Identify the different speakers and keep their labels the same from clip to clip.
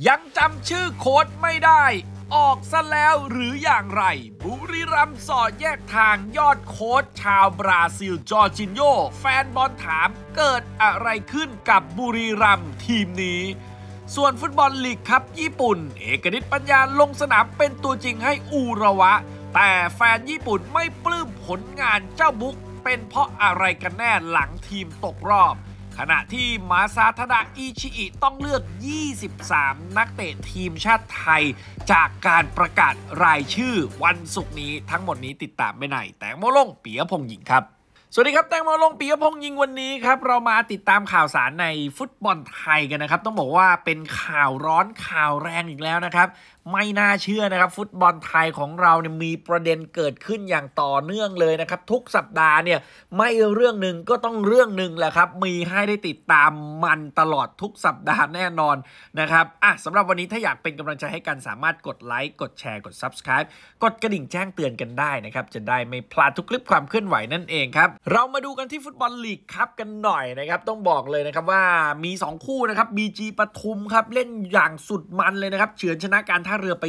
Speaker 1: ยังจำชื่อโค้ชไม่ได้ออกซะแล้วหรืออย่างไรบุรีรัมย์สอดแยกทางยอดโค้ชชาวบราซิลจอร์จินโญแฟนบอลถามเกิดอะไรขึ้นกับบุรีรัมย์ทีมนี้ส่วนฟุตบอลลีกคัพญี่ปุ่นเอกนิตปัญญาลงสนามเป็นตัวจริงให้อูระวะแต่แฟนญี่ปุ่นไม่ปลื้มผลงานเจ้าบุ๊กเป็นเพราะอะไรกันแน่หลังทีมตกรอบขณะที่มาซาทาดะอิชิอิต้องเลือก 23 นักเตะทีมชาติไทยจากการประกาศรายชื่อวันศุกร์นี้ทั้งหมดนี้ติดตามไม่ไหนแตงโมลงปิยพงษ์หญิงครับสวัสดีครับแตงโมลงปิยพงษ์ยิงวันนี้ครับเรามาติดตามข่าวสารในฟุตบอลไทยกันนะครับต้องบอกว่าเป็นข่าวร้อนข่าวแรงอีกแล้วนะครับไม่น่าเชื่อนะครับฟุตบอลไทยของเราเนี่ยมีประเด็นเกิดขึ้นอย่างต่อเนื่องเลยนะครับทุกสัปดาห์เนี่ยไม่เรื่องหนึ่งก็ต้องเรื่องหนึ่งแหละครับมีให้ได้ติดตามมันตลอดทุกสัปดาห์แน่นอนนะครับสำหรับวันนี้ถ้าอยากเป็นกำลังใจให้กันสามารถกดไลค์กดแชร์กด Subscribe กดกระดิ่งแจ้งเตือนกันได้นะครับจะได้ไม่พลาดทุกคลิปความเคลื่อนไหวนั่นเองครับเรามาดูกันที่ฟุตบอลลีกคัพกันหน่อยนะครับต้องบอกเลยนะครับว่ามี2คู่นะครับ BG ปทุมครับเล่นอย่างสุดมันเลยนะครับเฉือนชนะการท่าเรือไป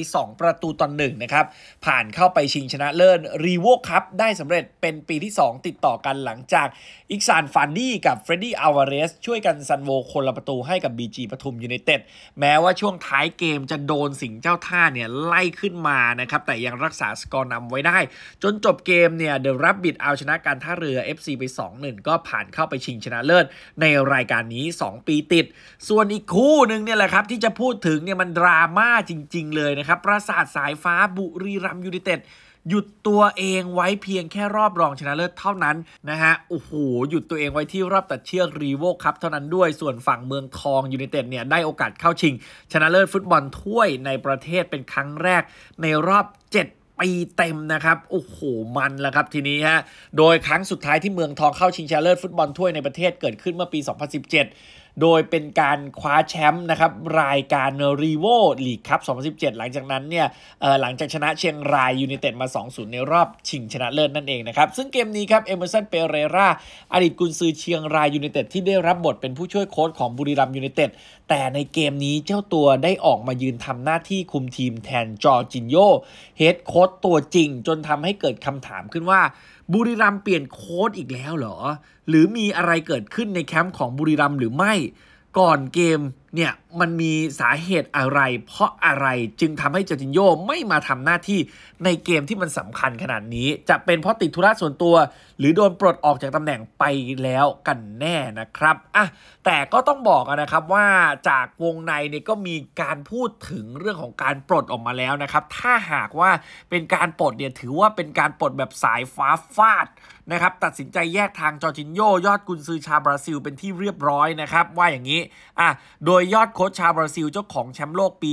Speaker 1: 2-1นะครับผ่านเข้าไปชิงชนะเลิศรีโวคัพได้สำเร็จเป็นปีที่2ติดต่อกันหลังจากอิกซานฟานดี้กับเฟรดดี้อัลวาเรสช่วยกันซันโวคนละประตูให้กับ BG ปทุมยูไนเต็ดแม้ว่าช่วงท้ายเกมจะโดนสิงห์เจ้าท่าเนี่ยไล่ขึ้นมานะครับแต่ยังรักษาสกอร์นำไว้ได้จนจบเกมเนี่ยเดอะแรบบิทเอาชนะการท่าเรือ FC ไป 2-1 ก็ผ่านเข้าไปชิงชนะเลิศในรายการนี้2ปีติดส่วนอีกคู่นึงเนี่ยแหละครับที่จะพูดถึงเนี่ยมันดราม่าจริงๆเลยนะครับปราสาทสายฟ้าบุรีรัมย์ยูไนเต็ดหยุดตัวเองไว้เพียงแค่รอบรองชนะเลิศเท่านั้นนะฮะโอ้โหหยุดตัวเองไว้ที่รอบตัดเชือกรีโวคัพเท่านั้นด้วยส่วนฝั่งเมืองทองยูไนเต็ดเนี่ยได้โอกาสเข้าชิงชนะเลิศฟุตบอลถ้วยในประเทศเป็นครั้งแรกในรอบ7 ปีเต็มนะครับโอ้โหมันแล้วครับทีนี้ฮะโดยครั้งสุดท้ายที่เมืองทองเข้าชิงชนะเลิศฟุตบอลถ้วยในประเทศเกิดขึ้นเมื่อปี 2017โดยเป็นการคว้าแชมป์นะครับรายการรีโวลีกคัพ 2017 หลังจากนั้นเนี่ยหลังจากชนะเชียงรายยูไนเต็ดมา 2-0 ในรอบชิงชนะเลิศนั่นเองนะครับซึ่งเกมนี้ครับเอเมอร์สันเปเรราอดีตกุนซือเชียงรายยูไนเต็ดที่ได้รับบทเป็นผู้ช่วยโค้ชของบุรีรัมย์ยูไนเต็ดแต่ในเกมนี้เจ้าตัวได้ออกมายืนทำหน้าที่คุมทีมแทนจอร์จินโญเฮดโค้ชตัวจริงจนทำให้เกิดคำถามขึ้นว่าบุรีรัมย์เปลี่ยนโค้ชอีกแล้วเหรอหรือมีอะไรเกิดขึ้นในแคมป์ของบุรีรัมย์หรือไม่ก่อนเกมเนี่ยมันมีสาเหตุอะไรเพราะอะไรจึงทำให้จอร์จินโญไม่มาทำหน้าที่ในเกมที่มันสำคัญขนาดนี้จะเป็นเพราะติดธุระส่วนตัวหรือโดนปลดออกจากตำแหน่งไปแล้วกันแน่นะครับแต่ก็ต้องบอกนะครับว่าจากวงในเนี่ยก็มีการพูดถึงเรื่องของการปลดออกมาแล้วนะครับถ้าหากว่าเป็นการปลดเนี่ยถือว่าเป็นการปลดแบบสายฟ้าฟาดนะครับตัดสินใจแยกทางจอร์จินโญยอดกุนซือชาวบราซิลเป็นที่เรียบร้อยนะครับว่าอย่างนี้โดยยอดโค้ชชาวบราซิลเจ้าของแชมป์โลกปี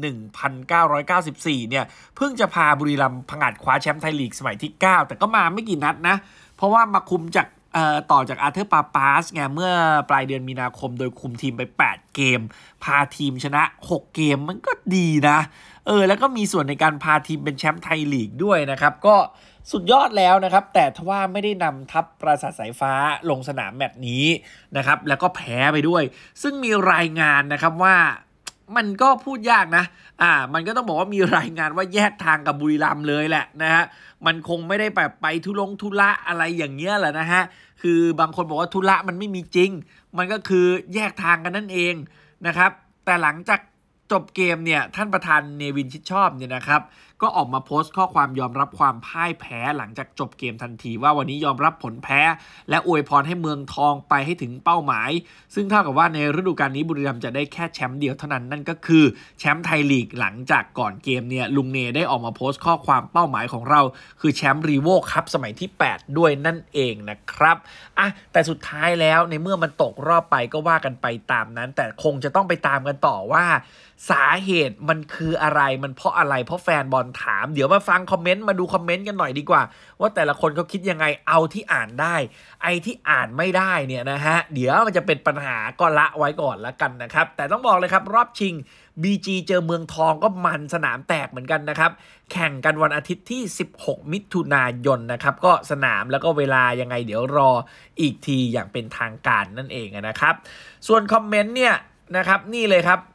Speaker 1: 1994 เนี่ยเพิ่งจะพาบุรีรัมย์ผงาดคว้าแชมป์ไทยลีกสมัยที่ 9 แต่ก็มาไม่กี่นัดนะเพราะว่ามาคุมจากต่อจากอาร์เธอร์ปาปาสไงเมื่อปลายเดือนมีนาคมโดยคุมทีมไป8 เกมพาทีมชนะ6 เกมมันก็ดีนะแล้วก็มีส่วนในการพาทีมเป็นแชมป์ไทยลีกด้วยนะครับก็สุดยอดแล้วนะครับแต่ทว่าไม่ได้นำทัพปราสาทสายฟ้าลงสนามแมตช์นี้นะครับแล้วก็แพ้ไปด้วยซึ่งมีรายงานนะครับว่ามันก็พูดยากนะมันก็ต้องบอกว่ามีรายงานว่าแยกทางกับบุรีรัมย์เลยแหละนะฮะมันคงไม่ได้แบบไปธุระอะไรอย่างเงี้ยแหละนะฮะคือบางคนบอกว่าธุระมันไม่มีจริงมันก็คือแยกทางกันนั่นเองนะครับแต่หลังจากจบเกมเนี่ยท่านประธานเนวินชิดชอบเนี่ยนะครับก็ออกมาโพสต์ข้อความยอมรับความพ่ายแพ้หลังจากจบเกมทันทีว่าวันนี้ยอมรับผลแพ้และอวยพรให้เมืองทองไปให้ถึงเป้าหมายซึ่งเท่ากับว่าในฤดูกาลนี้บุรีรัมย์จะได้แค่แชมป์เดียวเท่านั้นนั่นก็คือแชมป์ไทยลีกหลังจากก่อนเกมเนี่ยลุงเนได้ออกมาโพสต์ข้อความเป้าหมายของเราคือแชมป์รีโวคัพสมัยที่8ด้วยนั่นเองนะครับแต่สุดท้ายแล้วในเมื่อมันตกรอบไปก็ว่ากันไปตามนั้นแต่คงจะต้องไปตามกันต่อว่าสาเหตุมันคืออะไรมันเพราะอะไรเพราะแฟนบอลถามเดี๋ยวมาฟังคอมเมนต์มาดูคอมเมนต์กันหน่อยดีกว่าว่าแต่ละคนเขาคิดยังไงเอาที่อ่านได้ไอ้ที่อ่านไม่ได้เนี่ยนะฮะเดี๋ยวมันจะเป็นปัญหาก็ละไว้ก่อนละกันนะครับแต่ต้องบอกเลยครับรอบชิง BG เจอเมืองทองก็มันสนามแตกเหมือนกันนะครับแข่งกันวันอาทิตย์ที่16 มิถุนายนนะครับก็สนามแล้วก็เวลายังไงเดี๋ยวรออีกทีอย่างเป็นทางการนั่นเองนะครับส่วนคอมเมนต์เนี่ยนะครับนี่เลยครับ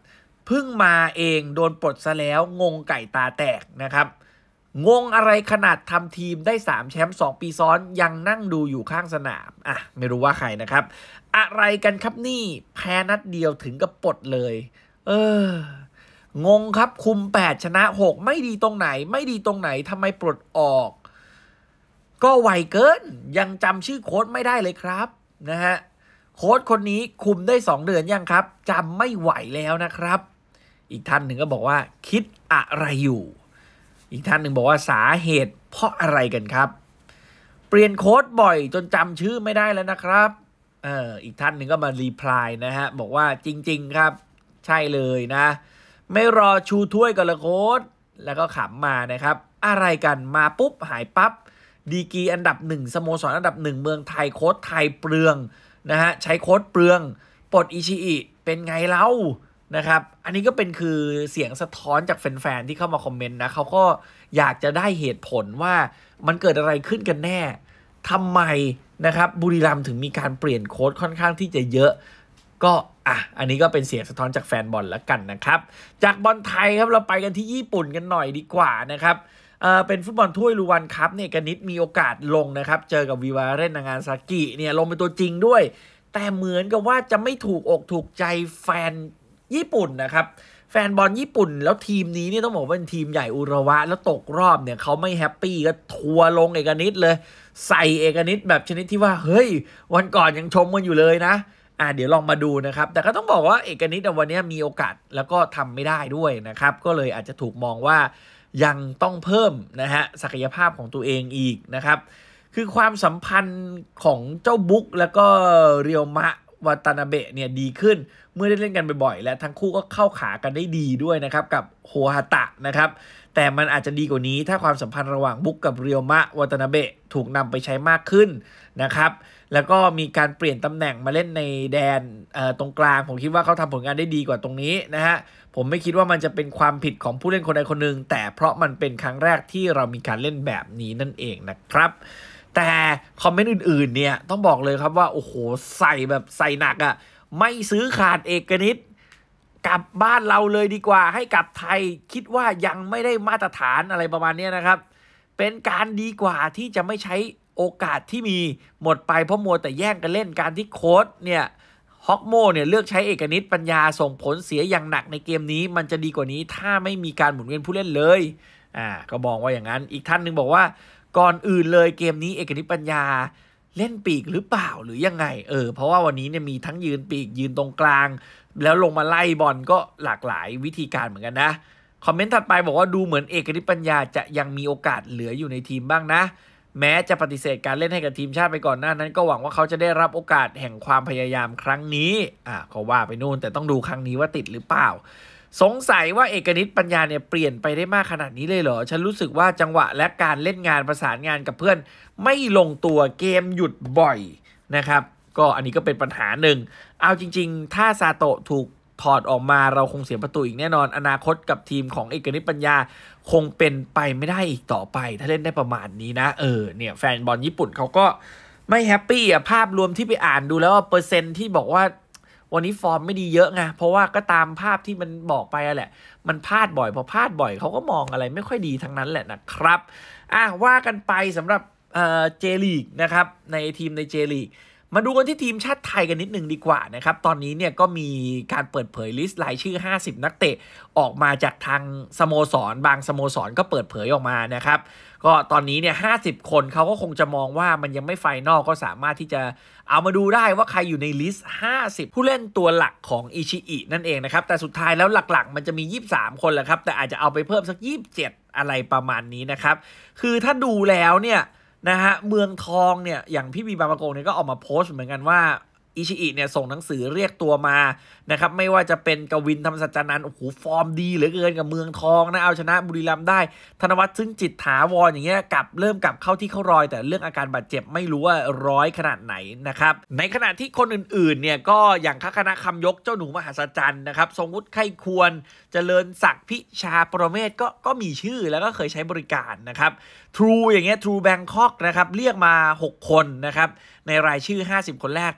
Speaker 1: เพิ่งมาเองโดนปลดซะแล้วงงไก่ตาแตกนะครับงงอะไรขนาดทำทีมได้3แชมป์2ปีซ้อนยังนั่งดูอยู่ข้างสนามไม่รู้ว่าใครนะครับอะไรกันครับนี่แพ้นัดเดียวถึงกับปลดเลยงงครับคุม8ชนะ6ไม่ดีตรงไหนทำไมปลดออกก็ไวเกินยังจำชื่อโค้ชไม่ได้เลยครับนะฮะโค้ชคนนี้คุมได้2เดือนยังครับจำไม่ไหวแล้วนะครับอีกท่านหนึ่งก็บอกว่าคิดอะไรอยู่อีกท่านหนึ่งบอกว่าสาเหตุเพราะอะไรกันครับเปลี่ยนโค้ชบ่อยจนจำชื่อไม่ได้แล้วนะครับอีกท่านหนึ่งก็มารีプライนะฮะบอกว่าจริงๆครับใช่เลยนะไม่รอชูถ้วยกันละโค้ชแล้วก็ขำมานะครับอะไรกันมาปุ๊บหายปั๊บดีกรีอันดับ1สโมสรอันดับ1เมืองไทยโค้ชไทยเปลืองนะฮะใช้โค้ชเปลืองปลดอิชิอิเป็นไงเล่านะครับอันนี้ก็เป็นคือเสียงสะท้อนจากแฟนๆที่เข้ามาคอมเมนต์นะเขาก็อยากจะได้เหตุผลว่ามันเกิดอะไรขึ้นกันแน่ทำไมนะครับบุรีรัมย์ถึงมีการเปลี่ยนโค้ชค่อนข้างที่จะเยอะก็อันนี้ก็เป็นเสียงสะท้อนจากแฟนบอลแล้วกันนะครับจากบอลไทยครับเราไปกันที่ญี่ปุ่นกันหน่อยดีกว่านะครับเป็นฟุตบอลถ้วยรูวันคัพเนี่ยกนิษฐ์มีโอกาสลงนะครับเจอกับวิวาเรนนางานซากิเนี่ยลงเป็นตัวจริงด้วยแต่เหมือนกับว่าจะไม่ถูกอกถูกใจแฟนญี่ปุ่นนะครับแฟนบอลญี่ปุ่นแล้วทีมนี้เนี่ยต้องบอกว่าเป็นทีมใหญ่อุระวะแล้วตกรอบเนี่ยเขาไม่แฮปปี้ก็ทัวลงเอกนิษฐ์เลยใส่เอกนิษฐ์แบบชนิดที่ว่าเฮ้ยวันก่อนยังชมกันอยู่เลยนะเดี๋ยวลองมาดูนะครับแต่ก็ต้องบอกว่าเอกนิษฐ์วันนี้มีโอกาสแล้วก็ทำไม่ได้ด้วยนะครับก็เลยอาจจะถูกมองว่ายังต้องเพิ่มนะฮะศักยภาพของตัวเองอีกนะครับคือความสัมพันธ์ของเจ้าบุ๊กแล้วก็เรียวมะวาตานาเบะเนี่ยดีขึ้นเมื่อได้เล่นกันบ่อยๆและทั้งคู่ก็เข้าขากันได้ดีด้วยนะครับกับโฮฮาตะนะครับแต่มันอาจจะดีกว่านี้ถ้าความสัมพันธ์ระหว่างบุ๊กกับเรียวมะวาตานาเบะถูกนำไปใช้มากขึ้นนะครับแล้วก็มีการเปลี่ยนตำแหน่งมาเล่นในแดนตรงกลางผมคิดว่าเขาทำผลงานได้ดีกว่าตรงนี้นะฮะผมไม่คิดว่ามันจะเป็นความผิดของผู้เล่นคนใดคนหนึ่งแต่เพราะมันเป็นครั้งแรกที่เรามีการเล่นแบบนี้นั่นเองนะครับแต่คอมเมนต์อื่นๆเนี่ยต้องบอกเลยครับว่าโอ้โหใส่แบบใส่หนักไม่ซื้อขาดเอกนิษฐ์กลับบ้านเราเลยดีกว่าให้กลับไทยคิดว่ายังไม่ได้มาตรฐานอะไรประมาณนี้นะครับเป็นการดีกว่าที่จะไม่ใช้โอกาสที่มีหมดไปเพราะมัวแต่แย่งกันเล่นการที่โค้ชเนี่ยฮอกโมเนี่ยเลือกใช้เอกนิษฐ์ปัญญาส่งผลเสียอย่างหนักในเกมนี้มันจะดีกว่านี้ถ้าไม่มีการหมุนเวียนผู้เล่นเลยก็มองว่าอย่างนั้นอีกท่านหนึ่งบอกว่าก่อนอื่นเลยเกมนี้เอกนิษฐ์ปัญญาเล่นปีกหรือเปล่าหรือยังไงเพราะว่าวันนี้เนี่ยมีทั้งยืนปีกยืนตรงกลางแล้วลงมาไล่บอลก็หลากหลายวิธีการเหมือนกันนะคอมเมนต์ถัดไปบอกว่าดูเหมือนเอกนิษฐ์ปัญญาจะยังมีโอกาสเหลืออยู่ในทีมบ้างนะแม้จะปฏิเสธการเล่นให้กับทีมชาติไปก่อนหน้านั้นก็หวังว่าเขาจะได้รับโอกาสแห่งความพยายามครั้งนี้ก็ว่าไปนู่นแต่ต้องดูครั้งนี้ว่าติดหรือเปล่าสงสัยว่าเอกนิษฐ์ปัญญาเนี่ยเปลี่ยนไปได้มากขนาดนี้เลยเหรอฉันรู้สึกว่าจังหวะและการเล่นงานประสานงานกับเพื่อนไม่ลงตัวเกมหยุดบ่อยนะครับก็อันนี้ก็เป็นปัญหาหนึ่งเอาจริงๆถ้าซาโตะถูกถอดออกมาเราคงเสียประตูอีกแน่นอนอนาคตกับทีมของเอกนิษฐ์ปัญญาคงเป็นไปไม่ได้อีกต่อไปถ้าเล่นได้ประมาณนี้นะเนี่ยแฟนบอลญี่ปุ่นเขาก็ไม่แฮปปี้ภาพรวมที่ไปอ่านดูแล้วเปอร์เซ็นต์ที่บอกว่าวันนี้ฟอร์มไม่ดีเยอะไงเพราะว่าก็ตามภาพที่มันบอกไปแหละมันพลาดบ่อยพอพลาดบ่อยเขาก็มองอะไรไม่ค่อยดีทั้งนั้นแหละนะครับว่ากันไปสำหรับเจลีกนะครับในทีมในเจลีกมาดูกันที่ทีมชาติไทยกันนิดหนึ่งดีกว่านะครับตอนนี้เนี่ยก็มีการเปิดเผยลิสต์รายชื่อ50นักเตะออกมาจากทางสโมสรบางสโมสรก็เปิดเผยออกมานะครับก็ตอนนี้เนี่ย50คนเขาก็คงจะมองว่ามันยังไม่ไฟนอลก็สามารถที่จะเอามาดูได้ว่าใครอยู่ในลิสต์50ผู้เล่นตัวหลักของอิชิอินั่นเองนะครับแต่สุดท้ายแล้วหลักๆมันจะมี23คนแหละครับแต่อาจจะเอาไปเพิ่มสัก27อะไรประมาณนี้นะครับคือถ้าดูแล้วเนี่ยนะฮะเมืองทองเนี่ยอย่างพี่บีบางประกงเนี่ยก็ออกมาโพสต์เหมือนกันว่าอิชิอิเนี่ยส่งหนังสือเรียกตัวมานะครับไม่ว่าจะเป็นกวินธรรมสัจจานันท์โอ้โหฟอร์มดีเหลือเกินกับเมืองทองนะเอาชนะบุรีรัมย์ได้ธนวัฒน์ซึ่งจิตถาวรอย่างเงี้ยเริ่มกลับเข้าที่เข้ารอยแต่เรื่องอาการบาดเจ็บไม่รู้ว่าร้อยขนาดไหนนะครับในขณะที่คนอื่นๆเนี่ยก็อย่างคณะคำยกเจ้าหนูมหัศจรรย์นะครับทรงวุฒิไข้ควรเจริญศักดิ์พิชาประเมศก็มีชื่อแล้วก็เคยใช้บริการนะครับทรูอย่างเงี้ยทรูแบงคอกนะครับเรียกมา6คนนะครับในรายชื่อ50คนแรกแต่ตัด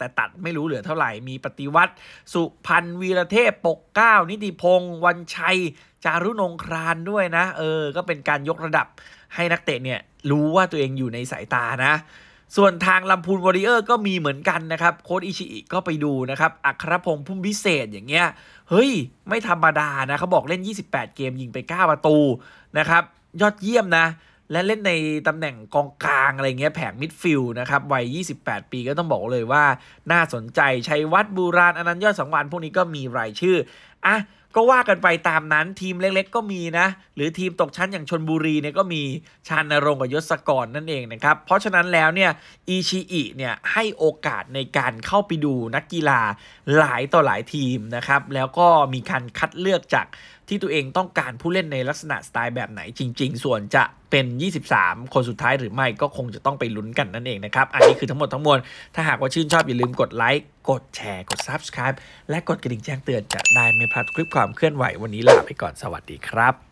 Speaker 1: ไม่รู้เหลือเท่าไหร่มีปฏิวัติสุพันธ์วีระเทพปกเกล้านิติพงศ์วันชัยจารุนงครานด้วยนะก็เป็นการยกระดับให้นักเตะเนี่ยรู้ว่าตัวเองอยู่ในสายตานะส่วนทางลำพูนวอริเออร์ก็มีเหมือนกันนะครับโค้ชอิชิอิก็ไปดูนะครับอัครพงษ์พุ่มพิเศษอย่างเงี้ยเฮ้ยไม่ธรรมดานะเขาบอกเล่น28เกมยิงไป9ประตูนะครับยอดเยี่ยมนะและเล่นในตำแหน่งกองกลางอะไรเงี้ยแผงมิดฟิลด์นะครับวัย28ปีก็ต้องบอกเลยว่าน่าสนใจชัยวัฒน์บูราณอนันต์ยอดสังวาลพวกนี้ก็มีรายชื่อก็ว่ากันไปตามนั้นทีมเล็กๆก็มีนะหรือทีมตกชั้นอย่างชลบุรีเนี่ยก็มีชาญณรงค์กับยศกรนั่นเองนะครับเพราะฉะนั้นแล้วเนี่ยอิชิอิเนี่ยให้โอกาสในการเข้าไปดูนักกีฬาหลายต่อหลายทีมนะครับแล้วก็มีการคัดเลือกจากที่ตัวเองต้องการผู้เล่นในลักษณะสไตล์แบบไหนจริงๆส่วนจะเป็น23คนสุดท้ายหรือไม่ก็คงจะต้องไปลุ้นกันนั่นเองนะครับอันนี้คือทั้งหมดทั้งมวลถ้าหากว่าชื่นชอบอย่าลืมกดไลค์กดแชร์กด Subscribe และกดกระดิ่งแจ้งเตือนจะได้ไม่พลาดคลิปความเคลื่อนไหววันนี้ลาไปก่อนสวัสดีครับ